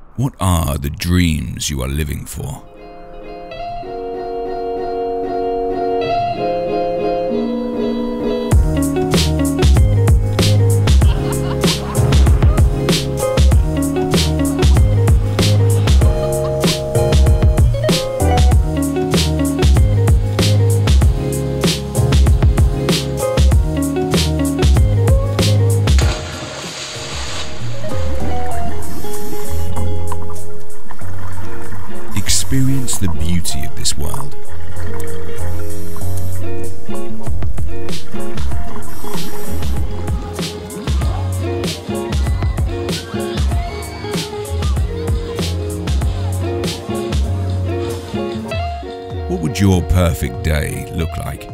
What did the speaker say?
What are the dreams you are living for? Experience the beauty of this world. What would your perfect day look like?